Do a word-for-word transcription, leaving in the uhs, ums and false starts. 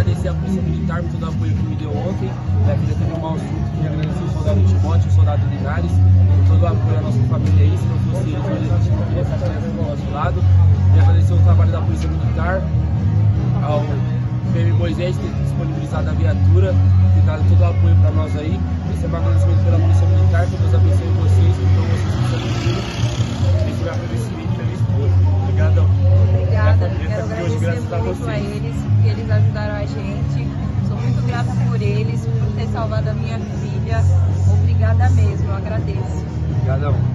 agradecer a Polícia Militar por todo o apoio que me deu ontem. Né? Queria também um assunto, queria agradecer o soldado Timóteo, o soldado Linares, por todo o apoio à nossa família aí. Se não fosse eles, hoje a gente não teria essa criança do nosso lado. Queria agradecer o trabalho da Polícia Militar, ao P M Moisés ter disponibilizado a viatura, ter dado todo o apoio para nós aí. Esse é um agradecimento pela Polícia Militar, que Deus abençoe vocês, que estão vocês que estão seguindo. Esse é o meu agradecimento pela esposa. Obrigadão. Obrigada, quero agradecer muito a eles, que eles ajudaram a gente. Sou muito grata por eles, por ter salvado a minha filha. Obrigada mesmo, eu agradeço. Obrigadão.